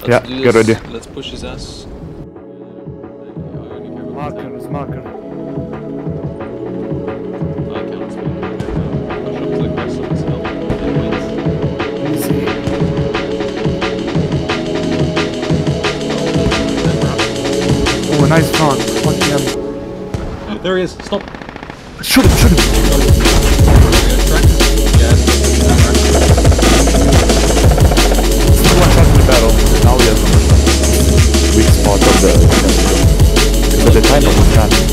Yeah, get ready. Let's push his ass. Marker. I can't speak. Push up to the crest of his hill. Easy. Oh, a nice taunt. Fuck him. There he is. Stop. Shoot him. One shot in the battle. Now he has weak spot of the... But the time of the